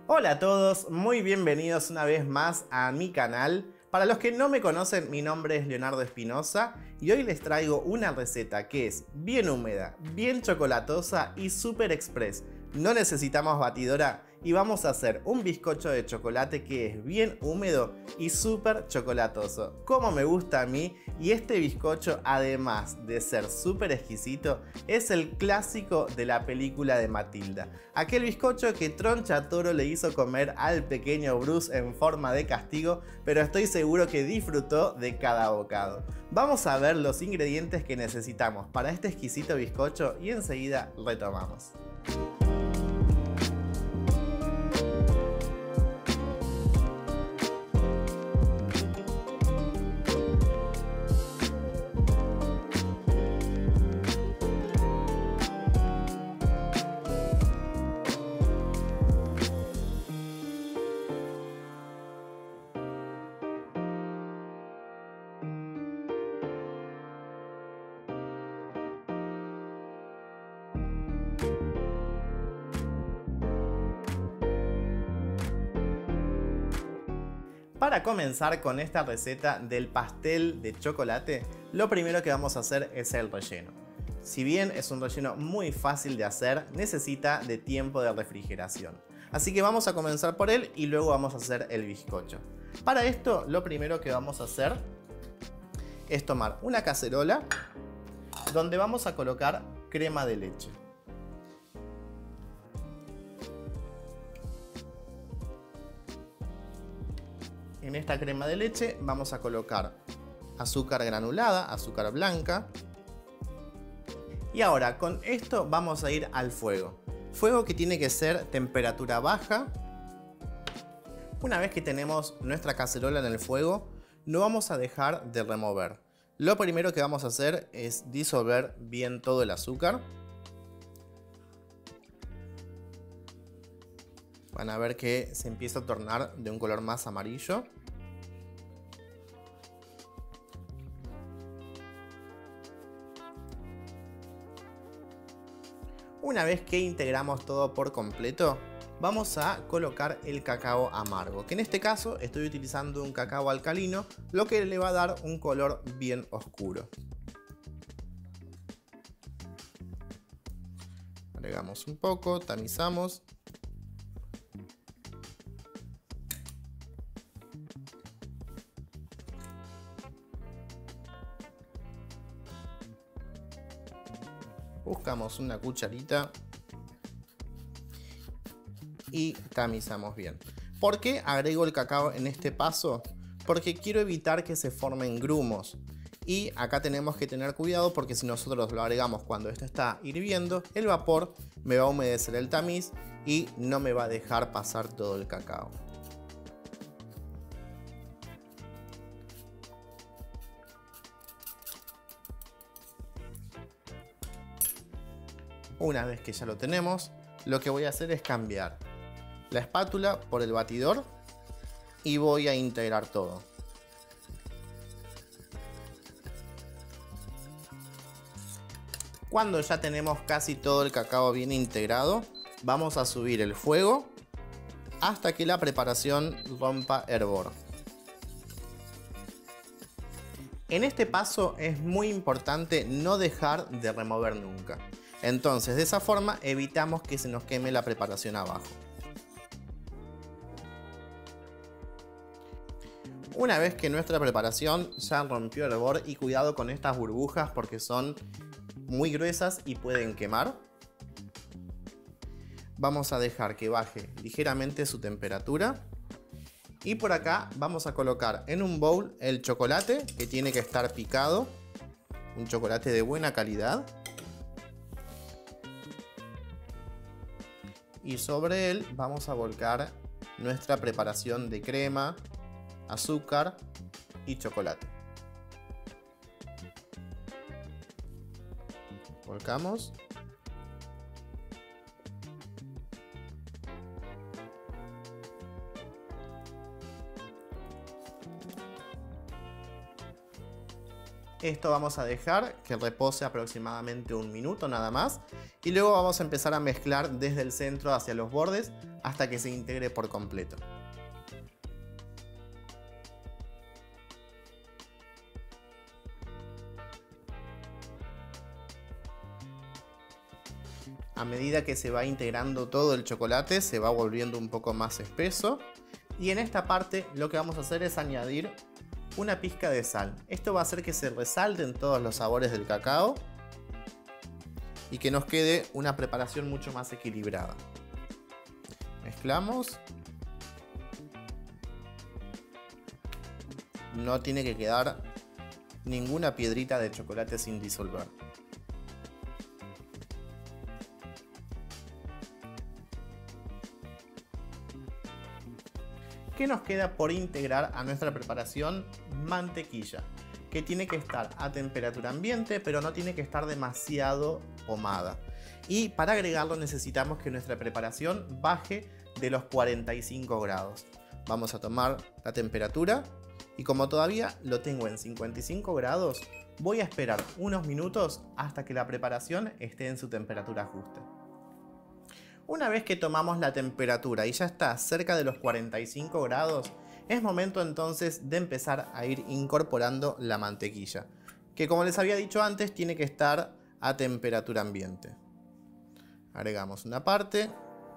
Hola a todos, muy bienvenidos una vez más a mi canal. Para los que no me conocen, mi nombre es Leonardo Espinosa y hoy les traigo una receta que es bien húmeda, bien chocolatosa y super express. No necesitamos batidora y vamos a hacer un bizcocho de chocolate que es bien húmedo y súper chocolatoso, como me gusta a mí. Y este bizcocho, además de ser súper exquisito, es el clásico de la película de Matilda. Aquel bizcocho que Troncha Toro le hizo comer al pequeño Bruce en forma de castigo, pero estoy seguro que disfrutó de cada bocado. Vamos a ver los ingredientes que necesitamos para este exquisito bizcocho y enseguida retomamos. Para comenzar con esta receta del pastel de chocolate, lo primero que vamos a hacer es el relleno. Si bien es un relleno muy fácil de hacer, necesita de tiempo de refrigeración. Así que vamos a comenzar por él y luego vamos a hacer el bizcocho. Para esto, lo primero que vamos a hacer es tomar una cacerola donde vamos a colocar crema de leche. En esta crema de leche vamos a colocar azúcar granulada, azúcar blanca. Y ahora con esto vamos a ir al fuego. Fuego que tiene que ser temperatura baja. Una vez que tenemos nuestra cacerola en el fuego, no vamos a dejar de remover. Lo primero que vamos a hacer es disolver bien todo el azúcar. Van a ver que se empieza a tornar de un color más amarillo. Una vez que integramos todo por completo, vamos a colocar el cacao amargo, que en este caso estoy utilizando un cacao alcalino, lo que le va a dar un color bien oscuro. Agregamos un poco, tamizamos. Buscamos una cucharita y tamizamos bien. ¿Por qué agrego el cacao en este paso? Porque quiero evitar que se formen grumos. Y acá tenemos que tener cuidado porque si nosotros lo agregamos cuando esto está hirviendo, el vapor me va a humedecer el tamiz y no me va a dejar pasar todo el cacao. Una vez que ya lo tenemos, lo que voy a hacer es cambiar la espátula por el batidor y voy a integrar todo. Cuando ya tenemos casi todo el cacao bien integrado, vamos a subir el fuego hasta que la preparación rompa hervor. En este paso es muy importante no dejar de remover nunca. Entonces, de esa forma evitamos que se nos queme la preparación abajo. Una vez que nuestra preparación ya rompió el hervor, y cuidado con estas burbujas porque son muy gruesas y pueden quemar, vamos a dejar que baje ligeramente su temperatura. Y por acá vamos a colocar en un bowl el chocolate, que tiene que estar picado, un chocolate de buena calidad. Y sobre él vamos a volcar nuestra preparación de crema, azúcar y chocolate. Volcamos. Esto vamos a dejar que repose aproximadamente un minuto nada más y luego vamos a empezar a mezclar desde el centro hacia los bordes hasta que se integre por completo. A medida que se va integrando todo el chocolate, se va volviendo un poco más espeso. Y en esta parte lo que vamos a hacer es añadir una pizca de sal. Esto va a hacer que se resalten todos los sabores del cacao y que nos quede una preparación mucho más equilibrada. Mezclamos. No tiene que quedar ninguna piedrita de chocolate sin disolver. ¿Qué nos queda por integrar a nuestra preparación? Mantequilla, que tiene que estar a temperatura ambiente, pero no tiene que estar demasiado ahumada. Y para agregarlo necesitamos que nuestra preparación baje de los 45 grados. Vamos a tomar la temperatura y como todavía lo tengo en 55 grados, voy a esperar unos minutos hasta que la preparación esté en su temperatura justa. Una vez que tomamos la temperatura y ya está cerca de los 45 grados, es momento entonces de empezar a ir incorporando la mantequilla, que como les había dicho antes tiene que estar a temperatura ambiente. Agregamos una parte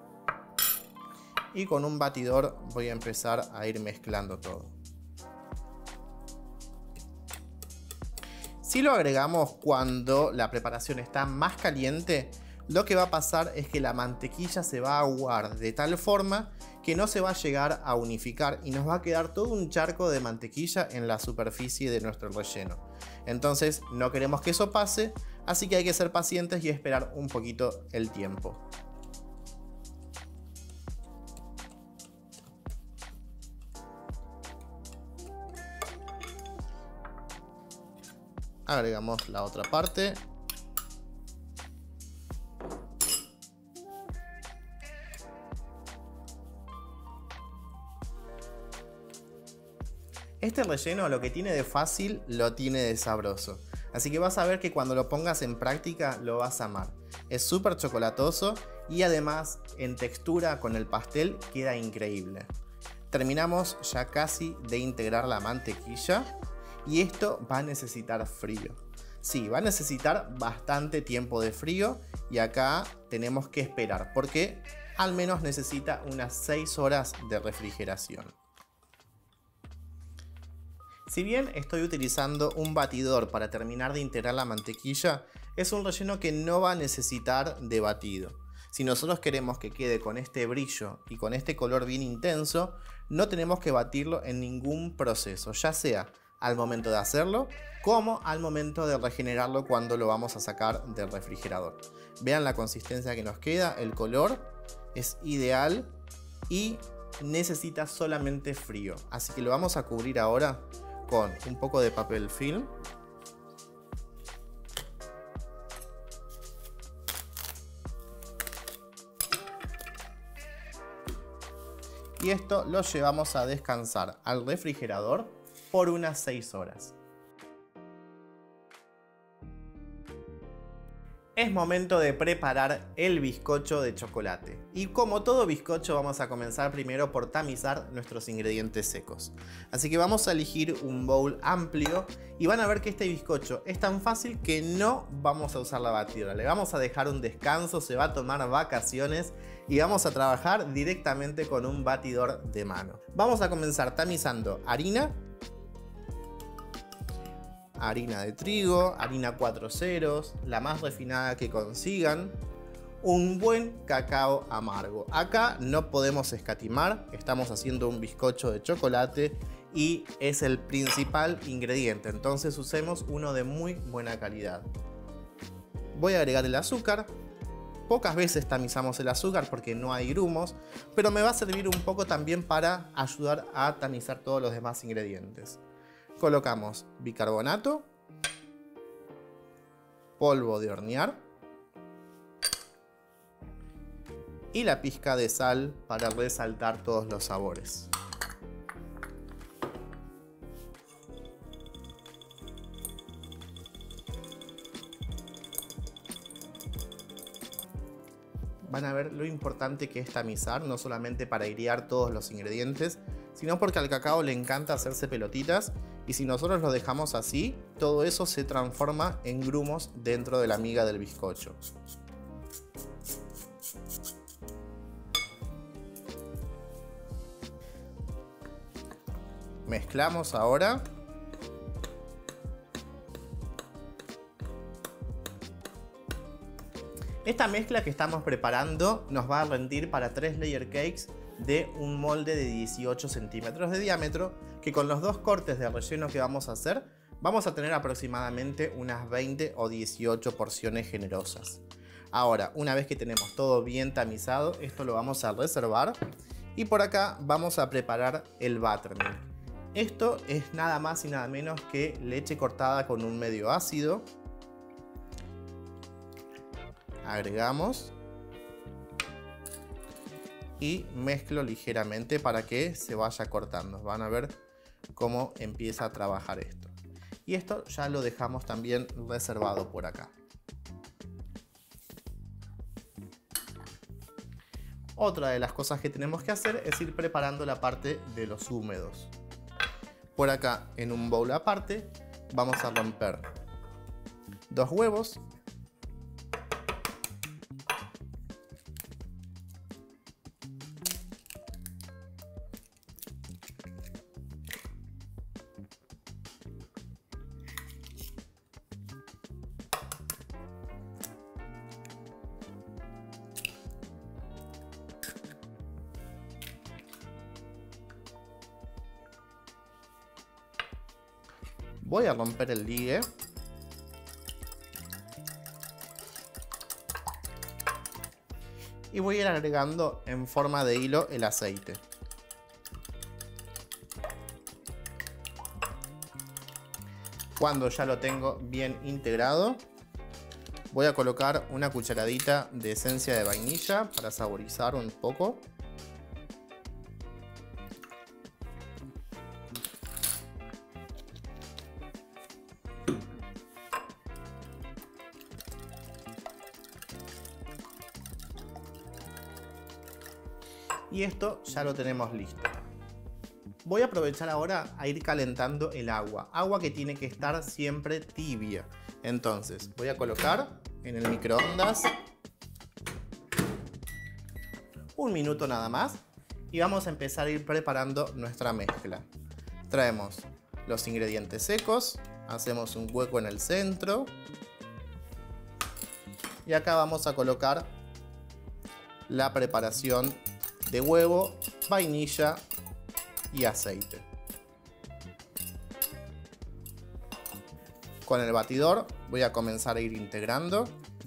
y con un batidor voy a empezar a ir mezclando todo. Si lo agregamos cuando la preparación está más caliente, lo que va a pasar es que la mantequilla se va a aguar de tal forma que no se va a llegar a unificar y nos va a quedar todo un charco de mantequilla en la superficie de nuestro relleno. Entonces no queremos que eso pase, así que hay que ser pacientes y esperar un poquito el tiempo. Agregamos la otra parte. Este relleno lo que tiene de fácil lo tiene de sabroso, así que vas a ver que cuando lo pongas en práctica lo vas a amar. Es súper chocolatoso y además en textura con el pastel queda increíble. Terminamos ya casi de integrar la mantequilla y esto va a necesitar frío. Sí, va a necesitar bastante tiempo de frío y acá tenemos que esperar porque al menos necesita unas 6 horas de refrigeración. Si bien estoy utilizando un batidor para terminar de integrar la mantequilla, es un relleno que no va a necesitar de batido. Si nosotros queremos que quede con este brillo y con este color bien intenso, no tenemos que batirlo en ningún proceso, ya sea al momento de hacerlo como al momento de regenerarlo cuando lo vamos a sacar del refrigerador. Vean la consistencia que nos queda, el color es ideal y necesita solamente frío. Así que lo vamos a cubrir ahora con un poco de papel film. Y esto lo llevamos a descansar al refrigerador por unas 6 horas. Es momento de preparar el bizcocho de chocolate. Y como todo bizcocho vamos a comenzar primero por tamizar nuestros ingredientes secos. Así que vamos a elegir un bowl amplio y van a ver que este bizcocho es tan fácil que no vamos a usar la batidora. Le vamos a dejar un descanso, se va a tomar vacaciones y vamos a trabajar directamente con un batidor de mano. Vamos a comenzar tamizando harina de trigo, harina 4 ceros, la más refinada que consigan, un buen cacao amargo. Acá no podemos escatimar, estamos haciendo un bizcocho de chocolate y es el principal ingrediente, entonces usemos uno de muy buena calidad. Voy a agregar el azúcar. Pocas veces tamizamos el azúcar porque no hay grumos, pero me va a servir un poco también para ayudar a tamizar todos los demás ingredientes. Colocamos bicarbonato, polvo de hornear y la pizca de sal para resaltar todos los sabores. van a ver lo importante que es tamizar, no solamente para airear todos los ingredientes, sino porque al cacao le encanta hacerse pelotitas y si nosotros lo dejamos así, todo eso se transforma en grumos dentro de la miga del bizcocho. Mezclamos ahora. Esta mezcla que estamos preparando nos va a rendir para 3 layer cakes de un molde de 18 centímetros de diámetro, que con los dos cortes de relleno que vamos a hacer, vamos a tener aproximadamente unas 20 o 18 porciones generosas. Ahora, una vez que tenemos todo bien tamizado, esto lo vamos a reservar y por acá vamos a preparar el buttermilk. Esto es nada más y nada menos que leche cortada con un medio ácido. Agregamos y mezclo ligeramente para que se vaya cortando. Van a ver cómo empieza a trabajar esto. Y esto ya lo dejamos también reservado por acá. Otra de las cosas que tenemos que hacer es ir preparando la parte de los húmedos. Por acá, en un bowl aparte, vamos a romper 2 huevos. Voy a romper el ligue. Y voy a ir agregando en forma de hilo el aceite. Cuando ya lo tengo bien integrado, voy a colocar una cucharadita de esencia de vainilla para saborizar un poco. Y esto ya lo tenemos listo. Voy a aprovechar ahora a ir calentando el agua. Agua que tiene que estar siempre tibia. Entonces voy a colocar en el microondas 1 minuto nada más. Y vamos a empezar a ir preparando nuestra mezcla. Traemos los ingredientes secos. Hacemos un hueco en el centro. Y acá vamos a colocar la preparación de huevo, vainilla y aceite. Con el batidor voy a comenzar a ir integrando.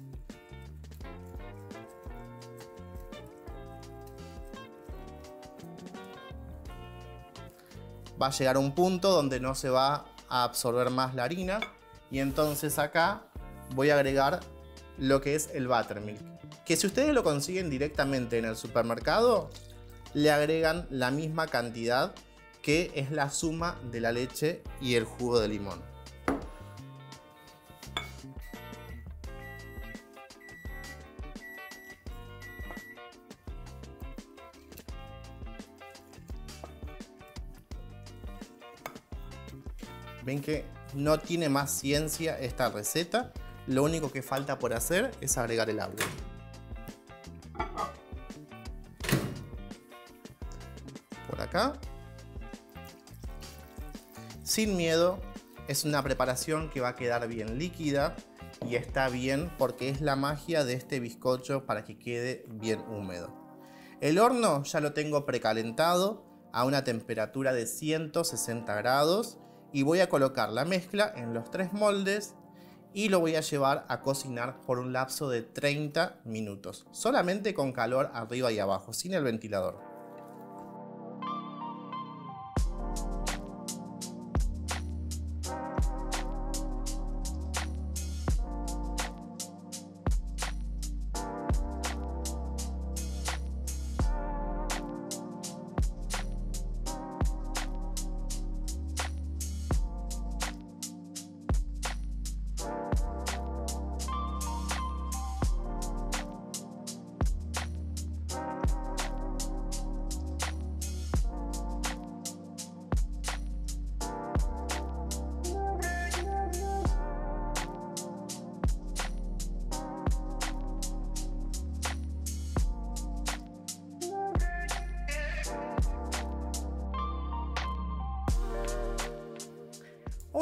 Va a llegar un punto donde no se va a absorber más la harina y entonces acá voy a agregar lo que es el buttermilk, que si ustedes lo consiguen directamente en el supermercado, le agregan la misma cantidad que es la suma de la leche y el jugo de limón. Ven que no tiene más ciencia esta receta, lo único que falta por hacer es agregar el agua. Por acá. Sin miedo, es una preparación que va a quedar bien líquida y está bien porque es la magia de este bizcocho para que quede bien húmedo. El horno ya lo tengo precalentado a una temperatura de 160 grados y voy a colocar la mezcla en los 3 moldes y lo voy a llevar a cocinar por un lapso de 30 minutos, solamente con calor arriba y abajo, sin el ventilador.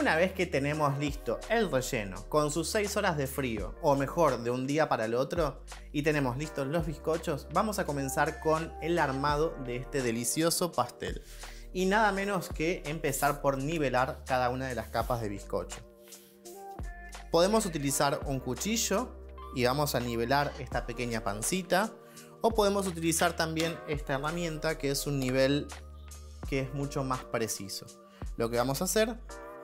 Una vez que tenemos listo el relleno con sus 6 horas de frío, o mejor de un día para el otro, y tenemos listos los bizcochos, vamos a comenzar con el armado de este delicioso pastel. Y nada menos que empezar por nivelar cada una de las capas de bizcocho. Podemos utilizar un cuchillo y vamos a nivelar esta pequeña pancita, o podemos utilizar también esta herramienta que es un nivel que es mucho más preciso. Lo que vamos a hacer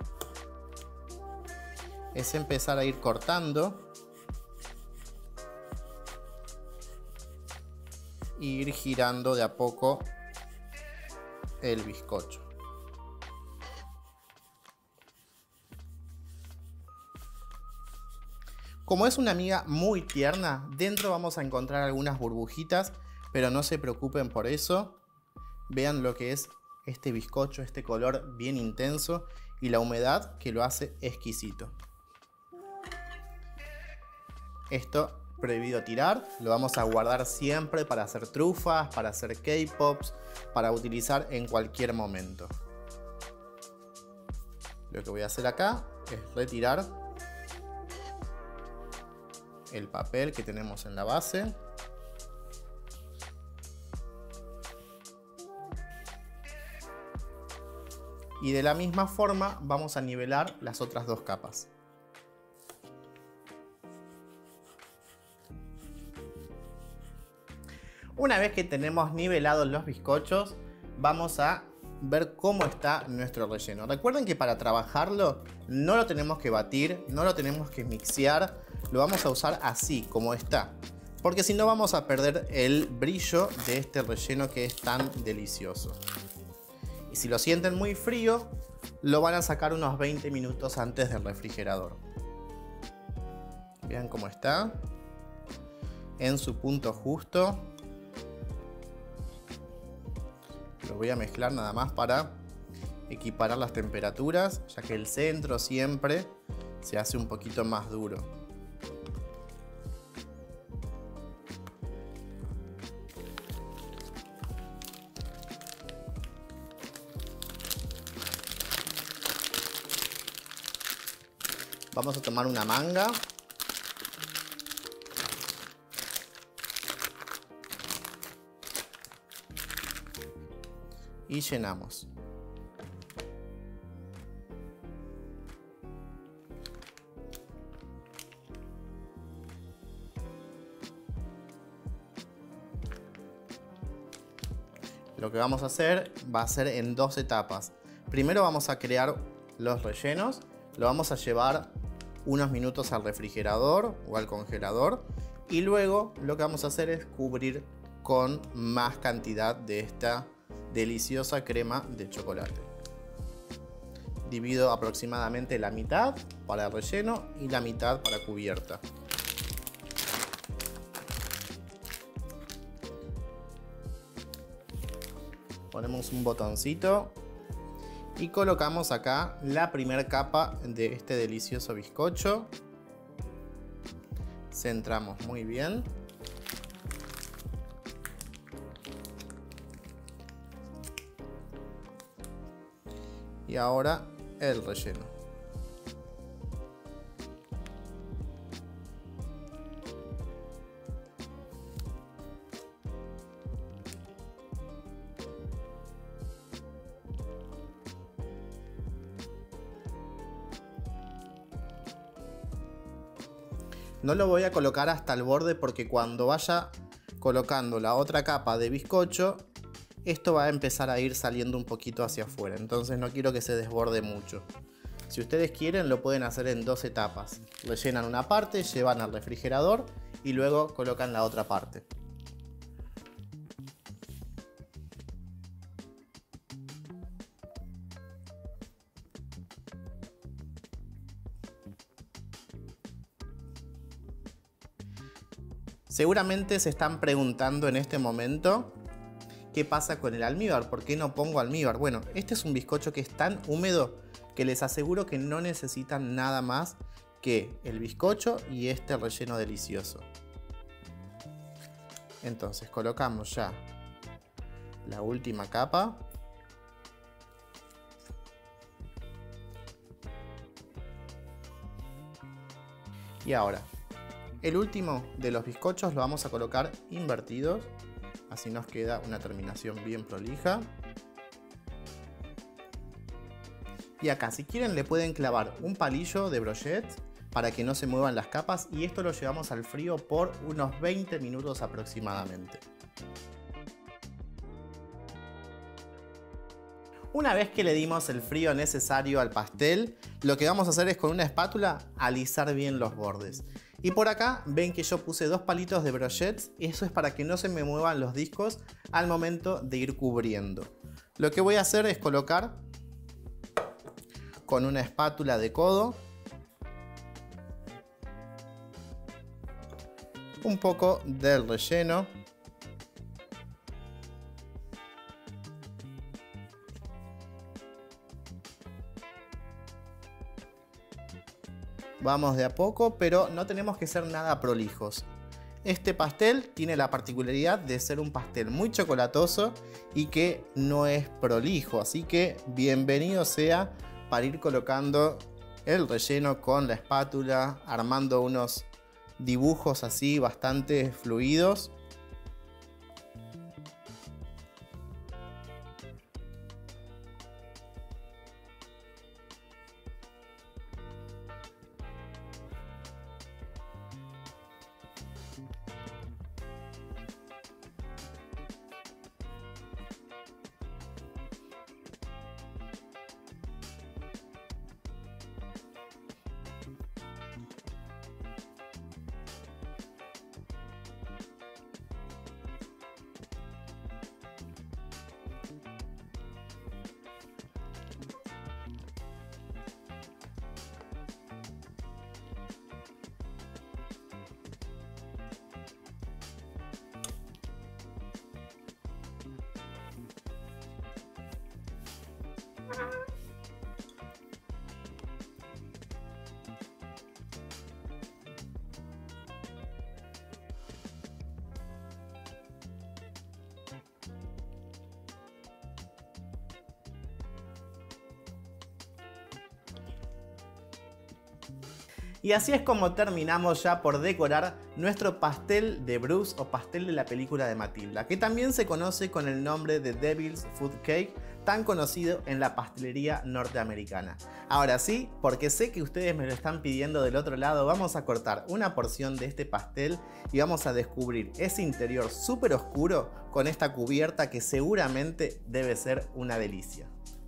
es empezar a ir cortando e ir girando de a poco el bizcocho. Como es una miga muy tierna, dentro vamos a encontrar algunas burbujitas, pero no se preocupen por eso. Vean lo que es este bizcocho, este color bien intenso y la humedad que lo hace exquisito. Esto prohibido tirar, lo vamos a guardar siempre para hacer trufas, para hacer K-pops, para utilizar en cualquier momento. Lo que voy a hacer acá es retirar el papel que tenemos en la base. Y de la misma forma vamos a nivelar las otras dos capas. Una vez que tenemos nivelados los bizcochos, vamos a ver cómo está nuestro relleno. Recuerden que para trabajarlo no lo tenemos que batir, no lo tenemos que mixear, lo vamos a usar así como está, porque si no vamos a perder el brillo de este relleno que es tan delicioso. Y si lo sienten muy frío, lo van a sacar unos 20 minutos antes del refrigerador. Vean cómo está, en su punto justo. Lo voy a mezclar nada más para equiparar las temperaturas, ya que el centro siempre se hace un poquito más duro. Vamos a tomar una manga. Y llenamos. Lo que vamos a hacer va a ser en dos etapas. Primero vamos a crear los rellenos. Lo vamos a llevar unos minutos al refrigerador o al congelador. Y luego lo que vamos a hacer es cubrir con más cantidad de esta deliciosa crema de chocolate. Divido aproximadamente la mitad para el relleno y la mitad para cubierta. Ponemos un botoncito y colocamos acá la primera capa de este delicioso bizcocho. Centramos muy bien. Y ahora el relleno. No lo voy a colocar hasta el borde porque cuando vaya colocando la otra capa de bizcocho, esto va a empezar a ir saliendo un poquito hacia afuera, entonces no quiero que se desborde mucho. Si ustedes quieren lo pueden hacer en dos etapas. Rellenan una parte, llevan al refrigerador y luego colocan la otra parte. Seguramente se están preguntando en este momento ¿qué pasa con el almíbar? ¿Por qué no pongo almíbar? Bueno, este es un bizcocho que es tan húmedo que les aseguro que no necesitan nada más que el bizcocho y este relleno delicioso. Entonces colocamos ya la última capa. Y ahora, el último de los bizcochos lo vamos a colocar invertidos. Así nos queda una terminación bien prolija. Y acá, si quieren, le pueden clavar un palillo de brochette para que no se muevan las capas. Y esto lo llevamos al frío por unos 20 minutos aproximadamente. Una vez que le dimos el frío necesario al pastel, lo que vamos a hacer es con una espátula alisar bien los bordes. Y por acá ven que yo puse 2 palitos de brochettes, y eso es para que no se me muevan los discos al momento de ir cubriendo. Lo que voy a hacer es colocar con una espátula de codo un poco del relleno. Vamos de a poco, pero no tenemos que ser nada prolijos. Este pastel tiene la particularidad de ser un pastel muy chocolatoso y que no es prolijo, así que bienvenido sea para ir colocando el relleno con la espátula, armando unos dibujos así bastante fluidos. Y así es como terminamos ya por decorar nuestro pastel de Bruce o pastel de la película de Matilda, que también se conoce con el nombre de Devil's Food Cake, tan conocido en la pastelería norteamericana. Ahora sí, porque sé que ustedes me lo están pidiendo del otro lado, vamos a cortar una porción de este pastel y vamos a descubrir ese interior súper oscuro con esta cubierta que seguramente debe ser una delicia.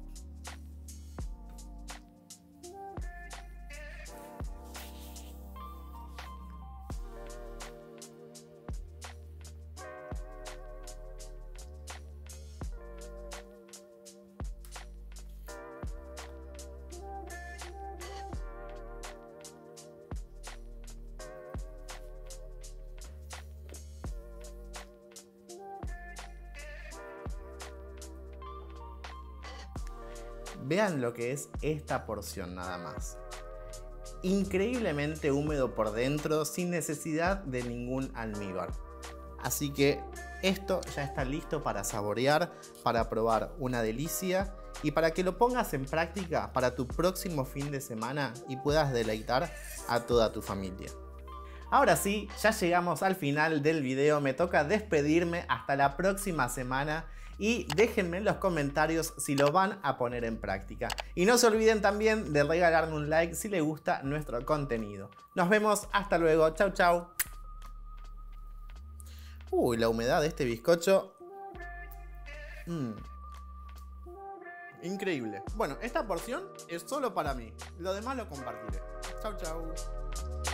Vean lo que es esta porción nada más. Increíblemente húmedo por dentro, sin necesidad de ningún almíbar. Así que esto ya está listo para saborear, para probar una delicia y para que lo pongas en práctica para tu próximo fin de semana y puedas deleitar a toda tu familia. Ahora sí, ya llegamos al final del video, me toca despedirme hasta la próxima semana. Y déjenme en los comentarios si lo van a poner en práctica. Y no se olviden también de regalarme un like si les gusta nuestro contenido. Nos vemos, hasta luego, chau chau. Uy, la humedad de este bizcocho. Increíble. Bueno, esta porción es solo para mí. Lo demás lo compartiré. Chau chau.